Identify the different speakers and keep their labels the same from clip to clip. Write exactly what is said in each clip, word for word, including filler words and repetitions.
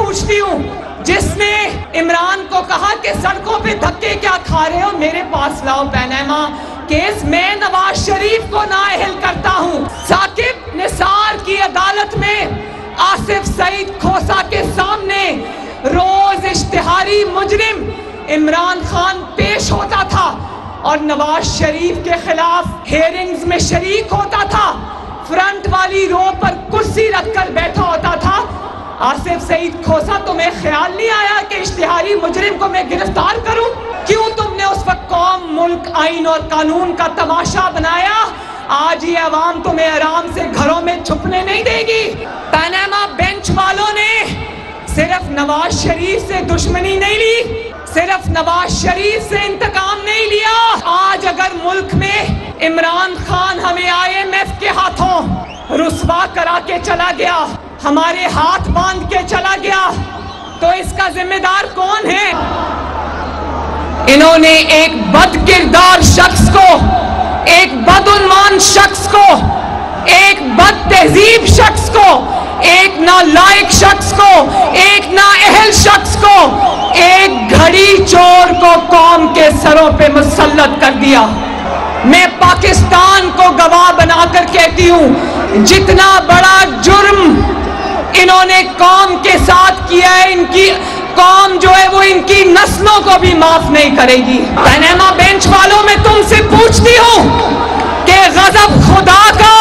Speaker 1: पूछती हूँ, जिसने इमरान को कहा कि सड़कों पे धक्के क्या खा रहे हो, मेरे पास लाओ पैनामा केस, मैं नवाज शरीफ को नाअहल करता हूँ। साकिब निसार की अदालत में आसिफ सईद खोसा के सामने रोज इश्तिहारी मुजरिम इमरान खान पेश होता था और नवाज शरीफ के खिलाफ हेयरिंग्स में शरीक होता था, फ्रंट वाली रो पर कुर्सी रखकर बैठा होता था। आसिफ सईद खोसा, तुम्हें ख्याल नहीं आया कि इश्तिहारी मुजरिम को मैं गिरफ्तार करूं? क्यों तुमने उस वक्त कौम, मुल्क, आइन और कानून का तमाशा बनाया? आज ये अवाम तुम्हें आराम से घरों में छुपने नहीं देगी। पैनामा बेंच वालों ने सिर्फ नवाज शरीफ से दुश्मनी नहीं ली, सिर्फ नवाज शरीफ से इंतकाम नहीं लिया। आज अगर मुल्क में इमरान खान हमें आई एम एफ के हाथों रुस्वा करा के चला गया, हमारे हाथ बांध के चला गया, तो इसका जिम्मेदार कौन है? इन्होंने एक बद किरदार शख्स को, एक बदउन्मान शख्स को, एक बद तहजीब शख्स को, एक नालायक शख्स को, एक नाअहल शख्स को, एक घड़ी चोर को कौम के सरों पे मुसल्लत कर दिया। मैं पाकिस्तान को गवाह बनाकर कहती हूँ, जितना बड़ा जुर्म इन्होंने कौम के साथ किया है, इनकी कौम जो है वो इनकी नस्लों को भी माफ नहीं करेगी। पैनामा बेंच वालों में तुमसे पूछती हूँ कि गजब खुदा का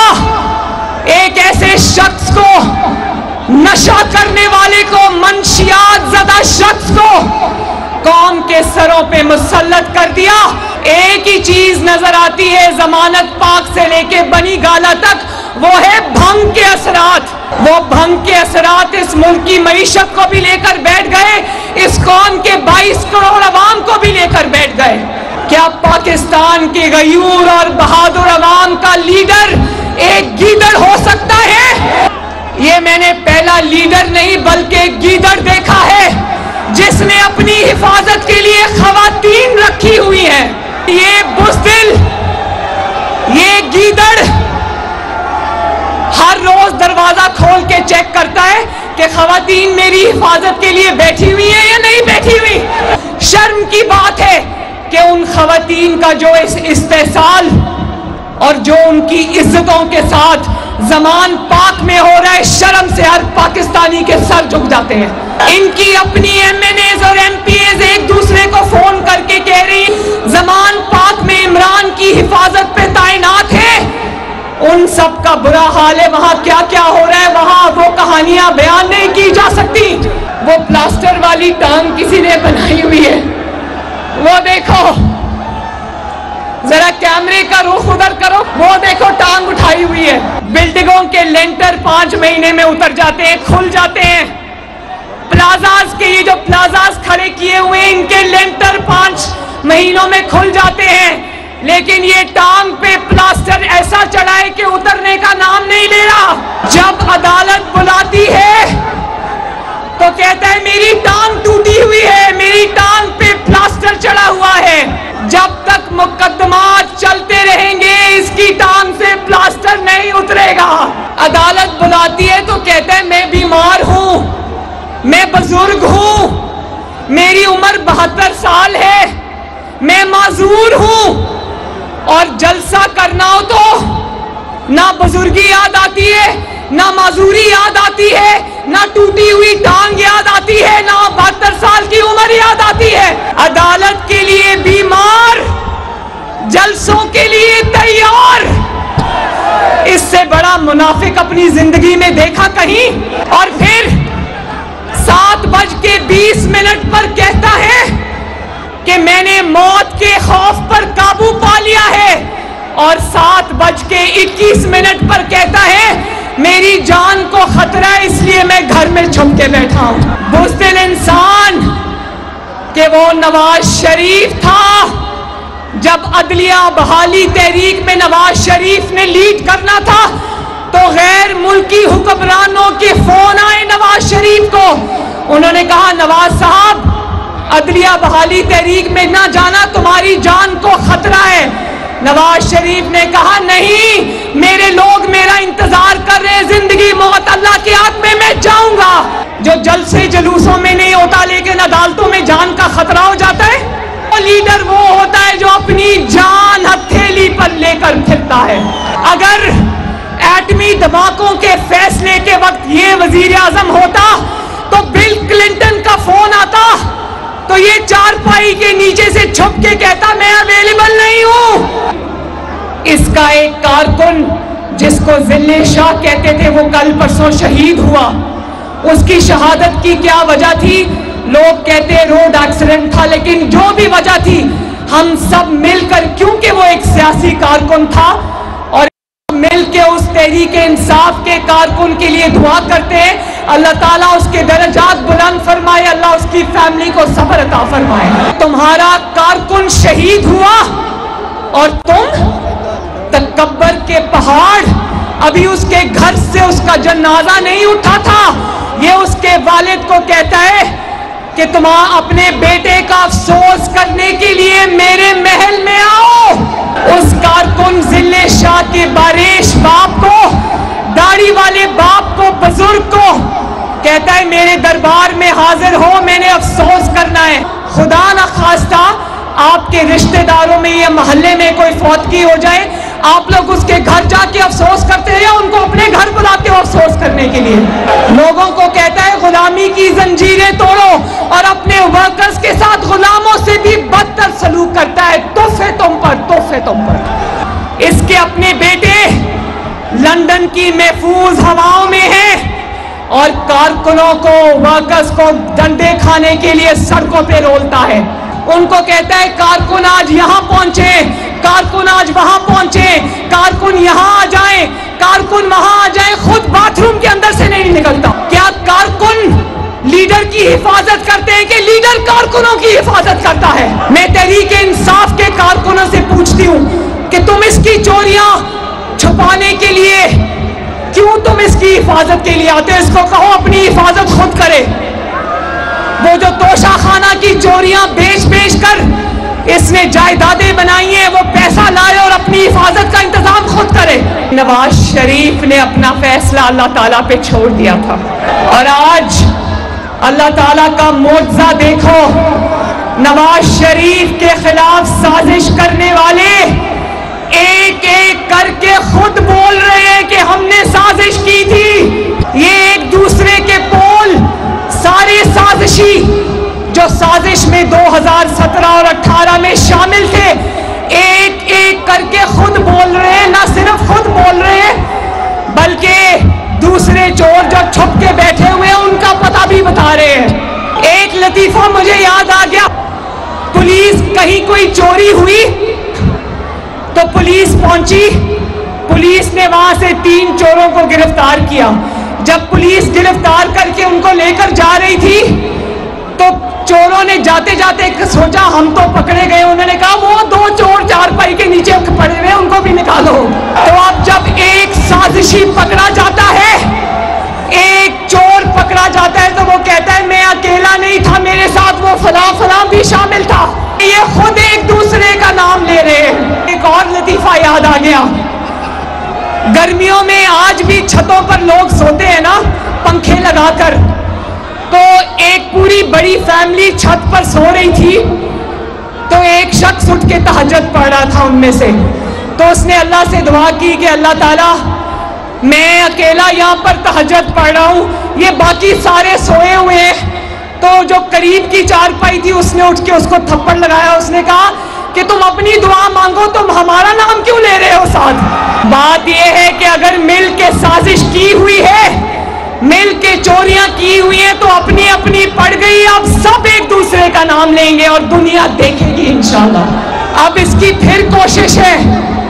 Speaker 1: एक ऐसे शख्स को, नशा करने वाले को, मंशियात ज़दा शख्स को कौम के सरों पे मुसल्लत कर दिया। एक ही चीज नजर आती है जमानत पाक से लेके बनी गाला तक, वो है भंग के असरात। वो भंग के असरात इस मुल्क की मईशत को भी लेकर बैठ गए, इस कौम के बाईस करोड़ अवाम को भी लेकर बैठ गए। क्या पाकिस्तान के गयूर और बहादुर अवाम का लीडर एक गीदड़ हो सकता है? ये मैंने पहला लीडर नहीं बल्कि एक गीदड़ देखा है जिसने अपनी हिफाजत के लिए खवातीन रखी हुई है। ये बुज़दिल, ये गीदड़ हर रोज दरवाजा खोल के चेक करता है कि खवातीन मेरी हिफाजत के लिए बैठी हुई है या नहीं बैठी हुई। शर्म की बात है कि उन खवातीन का जो इस इस्तेसाल और जो उनकी इज्जतों के साथ जमान पाक में हो रहा है, शर्म से हर पाकिस्तानी के सर झुक जाते हैं। इनकी अपनी एम एन एज़ और एम पी एज़ एक दूसरे को फोन करके कह रही जमान पाक में इमरान की हिफाजत पे तैनात है। उन सब का बुरा हाल है, वहां क्या क्या हो रहा है वहां वो कहानियां बयान नहीं की जा सकती। वो प्लास्टर वाली टांग किसी ने बनाई हुई है, वो देखो, जरा कैमरे का रुख उधर करो, वो देखो टांग उठाई हुई है। बिल्डिंगों के लेंटर पांच महीने में उतर जाते हैं, खुल जाते हैं। प्लाजाज के ये जो प्लाजाज खड़े किए हुए हैं, इनके लेंटर पांच महीनों में खुल जाते हैं, लेकिन ये टांग पे प्लास्टर ऐसा चढ़ा है कि उतरने का नाम नहीं ले रहा। जब अदालत बुलाती है तो कहता है मेरी टांग टूटी हुई है, मेरी टांग पे प्लास्टर चढ़ा हुआ है। जब तक मुकदमात चलते रहेंगे इसकी टांग से प्लास्टर नहीं उतरेगा। अदालत बुलाती है तो कहता है मैं बीमार हूं, मैं बुजुर्ग हूं, मेरी उम्र बहत्तर साल है, मैं माजूर हूं। और जलसा करना हो तो ना बुजुर्गी याद आती है, ना माजूरी याद आती है, ना टूटी हुई टांग याद आती है, ना बहत्तर साल की उम्र याद आती है। अदालत के लिए बीमार, जलसों के लिए तैयार। इससे बड़ा मुनाफिक अपनी जिंदगी में देखा कहीं? और फिर सात बज के बीस मिनट पर कहता है कि मैंने मौत के खौफ पर काबू पा लिया है, और सात बज के इक्कीस मिनट पर कहता है मेरी जान को खतरा है इसलिए मैं घर में छुप के बैठा हूं। बुज़दिल इंसान कि वो नवाज शरीफ था। जब अदलिया बहाली तहरीक में नवाज शरीफ ने लीड करना था तो गैर मुल्की हुक्मरानों के फोन आए नवाज शरीफ को। उन्होंने कहा नवाज साहब अदलिया बहाली तहरीक में ना जाना, तुम्हारी जान को खतरा है। नवाज शरीफ ने कहा नहीं, मेरे लोग मेरा इंतजार कर रहे हैं, जिंदगी मौत अल्लाह के हाथ में, मैं जाऊंगा। जो जल سے جلوسوں میں نہیں ہوتا لیکن عدالتوں میں جان کا خطرہ ہو جاتا ہے. لیڈر وہ ہوتا ہے جو اپنی جان ہتھیلی پر لے کر پھرتا ہے. اگر ایٹمی دھماکوں کے فیصلے کے وقت یہ وزیر اعظم ہوتا تو بل کلنٹن کا فون آتا تو یہ چارپائی کے نیچے سے چھپ کے کہتا میں اویلیبل نہیں ہوں. اس کا ایک کارکن جس کو ذل شاہ کہتے تھے وہ کل پرسوں شہید ہوا. اس کی شہادت کی کیا وجہ تھی؟ لوگ کہتے روڈ ایکسیڈنٹ تھا، لیکن جو بھی وجہ تھی ہم سب مل کر، کیونکہ وہ ایک سیاسی کارکن تھا اور مل کے اس تحریک انصاف کے کارکن کے لیے دعا کرتے ہیں اللہ تعالیٰ اس کے درجات بلند فرمائے، اللہ اس کی فیملی کو صبر عطا فرمائے. تمہارا کارکن شہید ہوا اور تم تکبر کے پہاڑ، ابھی اس کے گھر سے اس کا جنازہ نہیں اٹھا تھا. یہ اس کے والد کو کہتا ہے کہ تم اپنے بیٹے کا افسوس کرنے کے لیے میرے محل میں آؤ. اس کارکن ذل شاہ کے باریش باپ کو، داڑھی والے باپ کو، بزرگ کو کہتا ہے میرے دربار میں حاضر ہو، میں نے افسوس کرنا ہے. خدا نہ خواستہ آپ کے رشتہ داروں میں یا محلے میں کوئی فوتگی ہو جائے، آپ لوگ اس کے گھر جا کے افسوس کرتے ہیں یا ان کو اپنے گھر بلاتے ہو افسوس کرنے کے لیے؟ لوگوں کو کہتا ہے غلامی کی زنجیریں توڑو اور اپنے ورکرز کے ساتھ غلاموں سے بھی بدتر سلوک کرتا ہے. تحفے تم پر، تحفے تم پر. اس کے اپنے بیٹے لندن کی محفوظ ہواؤں میں ہیں اور کارکنوں کو، ورکرز کو ڈنڈے کھانے کے لیے سڑکوں پہ رولتا ہے. ان کو کہتا ہے کارکن آج یہاں پہنچے، کارکن آج وہاں پہنچے، کارکن یہاں آ جائیں، کارکن وہاں آ جائیں، خود باتھ روم کے اندر سے نہیں نکلتا. کیا کارکن لیڈر کی حفاظت کرتے ہیں کہ لیڈر کارکنوں کی حفاظت کرتا ہے؟ میں تحریک انصاف کے کارکنوں سے پوچھتی ہوں کہ تم اس کی چوریاں چھپانے کے لیے کیوں تم اس کی حفاظت کے لیے آتے؟ اس کو کہو اپنی حفاظت خود کرے. وہ جو توشہ خانہ کی چوریاں بیچ بیچ کر اس نے جائیدادیں بنائی ہیں، وہ پیسہ لائے اور اپنی حفاظت کا انتظام خود کرے. نواز شریف نے اپنا فیصلہ اللہ تعالیٰ پہ چھوڑ دیا تھا اور آج اللہ تعالیٰ کا معجزہ دیکھو. نواز شریف کے خلاف سازش کرنے والے ایک ایک کر کے خود بول رہے ہیں کہ ہم نے سازش کی تھی. یہ ایک دوسرے کے پول سارے سازشی جو سازش میں دو ہزار سترہ اور اٹھارہ میں شامل تھے ایک ایک کر کے خود بول رہے ہیں. نہ صرف خود بول رہے ہیں بلکہ دوسرے چور جو چھپ کے بیٹھے ہوئے ہیں ان کا پتہ بھی بتا رہے ہیں. ایک لطیفہ مجھے یاد آ گیا. پولیس کہیں کوئی چوری ہوئی تو پولیس پہنچی، پولیس نے وہاں سے تین چوروں کو گرفتار کیا. جب پولیس گرفتار کر کے ان کو لے کر جا رہی تھی تو چوروں نے جاتے جاتے سوچا ہم تو پکڑے گئے. انہوں نے کہا وہ دو چور چارپائی کے نیچے پڑے ہوئے ان کو بھی نکالو. تو اب جب ایک سازشی پکڑا جاتا ہے، ایک چور پکڑا جاتا ہے تو وہ کہتا ہے میں اکیلا نہیں تھا، میرے ساتھ وہ فلاں فلاں بھی شامل تھا. یہ خود ایک دوسرے کا نام لے رہے ہیں. ایک اور لطیفہ یاد آ گیا. گرمیوں میں آج بھی چھتوں پر لوگ سوتے ہیں نا پنکھے لگا کر، تو ایک پوری بڑی فیملی چھت پر سو رہی تھی تو ایک شخص اٹھ کے تہجد پڑھ رہا تھا ان میں سے. تو اس نے اللہ سے دعا کی کہ اللہ تعالیٰ میں اکیلا یہاں پر تہجد پڑھ رہا ہوں، یہ باقی سارے سوئے ہوئے ہیں. تو جو قریب کی چارپائی تھی اس نے اٹھ کے اس کو تھپڑ لگایا. اس نے کہا کہ تم اپنی دعا مانگو، تم ہمارا نام کیوں لے رہے ہو ساتھ؟ بات یہ ہے کہ اگر مل کے سازش کی ہوئی ہے، مل کے چوریاں کی ہوئی ہیں تو اپنی اپنی پڑ گئی. اب سب ایک دوسرے کا نام لیں گے اور دنیا دیکھے گی انشاءاللہ. اب اس کی پھر کوشش ہے.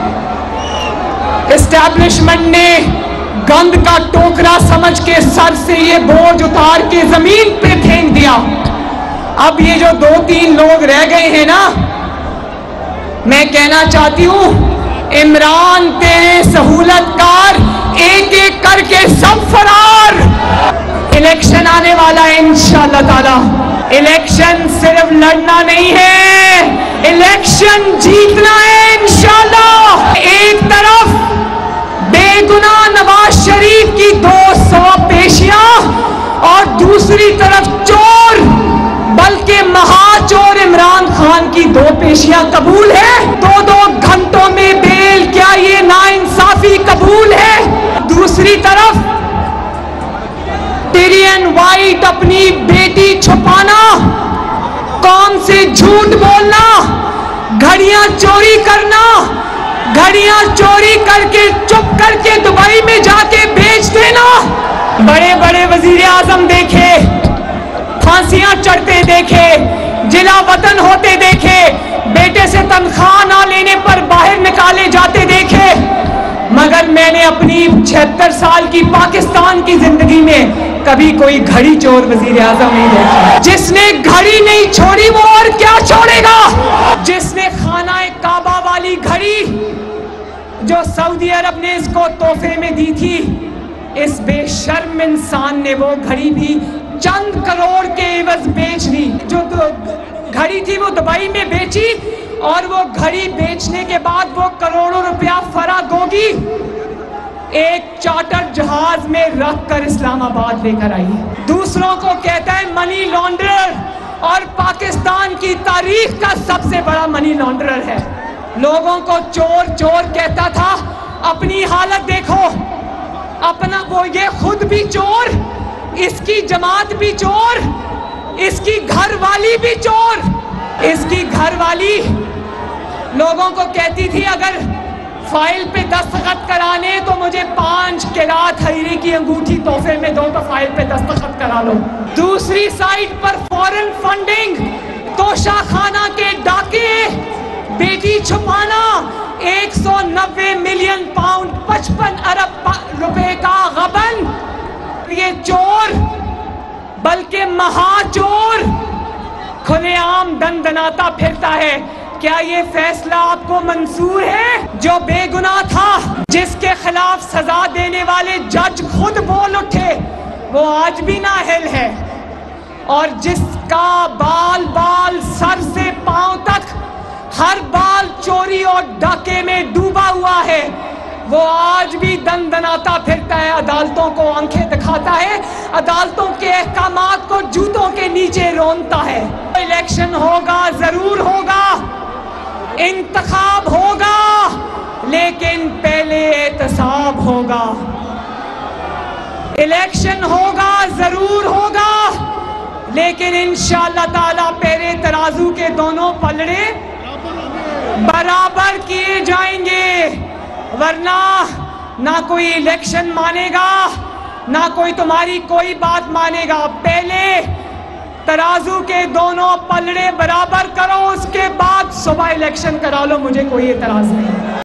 Speaker 1: اسٹیبلشمنٹ نے گند کا ٹوکرا سمجھ کے سر سے یہ بوجھ اتار کے زمین پہ پھینک دیا. اب یہ جو دو تین لوگ رہ گئے ہیں نا، میں کہنا چاہتی ہوں عمران تیرے سہولت کار ایک ایک کر کے سب فرار. الیکشن آنے والا ہے انشاءاللہ تعالی. الیکشن صرف لڑنا نہیں ہے، الیکشن جیتنا ہے انشاءاللہ. ایک طرف بے گناہ نواز شریف کی دو سو پیشیاں اور دوسری दूसरी तरफ चोर बल्कि महाचोर इमरान खान की दो पेशियां कबूल है। दो दो घंटों में बेल, क्या ये नाइंसाफी कबूल है? दूसरी तरफ टिरियन वाइट अपनी बेटी छुपाना, कौम से झूठ बोलना, घड़ियां चोरी करना, घड़ियां चोरी करके चुप करके दुबई में जाके बेच देना। बड़े बड़े वजीर आजम देखे, फांसियां चढ़ते देखे, जिला वतन होते देखे, बेटे से तनख्वाह ना लेने पर बाहर निकाले जाते देखे, मगर मैंने अपनी छिहत्तर साल की पाकिस्तान की जिंदगी में कभी कोई घड़ी चोर वजीर आजम नहीं देखा। जिसने घड़ी नहीं छोड़ी वो और क्या छोड़ेगा? जिसने खाना काबा वाली घड़ी जो सऊदी अरब ने इसको तोहफे में दी थी, इस बेशर्म इंसान ने वो घड़ी भी चंद करोड़ के एवज बेच दी। जो घड़ी थी वो दुबई में बेची और वो घड़ी बेचने के बाद वो करोड़ों रुपया फरागोगी एक चार्टर जहाज में रख कर इस्लामाबाद लेकर आई। दूसरों को कहता है मनी लॉन्ड्रर और पाकिस्तान की तारीख का सबसे बड़ा मनी लॉन्ड्रर है। लोगों को चोर चोर कहता था। अपनी हालत देखो, अपना वो ये खुद भी चोर, इसकी जमात भी चोर, इसकी घर वाली भी चोर। इसकी घर वाली लोगों को कहती थी अगर फाइल पे दस्तखत कराने तो मुझे पांच किरात हईरे की अंगूठी तोहफे में दो तो फाइल पे दस्तखत करा लो। दूसरी साइड पर फॉरेन फंडिंग, तोशाखाना के डाके, बेटी छुपाना, एक सौ नब्बे मिलियन पाउंड, पचपन अरब रुपए का गबन। ये चोर बल्कि महाचोर खुलेआम दंदनाता फिरता है। क्या ये फैसला आपको मंजूर है? जो बेगुनाह था, जिसके खिलाफ सजा देने वाले जज खुद बोल उठे, वो आज भी नाअहल है, और जिसका बाल बाल सर से पांव तक हर बाल चोरी और डाके में डूबा हुआ है, वो आज भी दंदनाता फिरता है, अदालतों को आंखें दिखाता है, अदालतों के अहकामात को जूतों के नीचे रोनता है। इलेक्शन होगा, जरूर होगा, इंतखाब होगा, लेकिन पहले एहतसाब होगा। इलेक्शन होगा, जरूर होगा, लेकिन इंशाअल्लाह ताला पहले तराजू के दोनों पलड़े बराबर किए जाएंगे, वरना ना कोई इलेक्शन मानेगा, ना कोई तुम्हारी कोई बात मानेगा। पहले तराजू के दोनों पलड़े बराबर करो, उसके बाद सुबह इलेक्शन करा लो, मुझे कोई एतराज नहीं।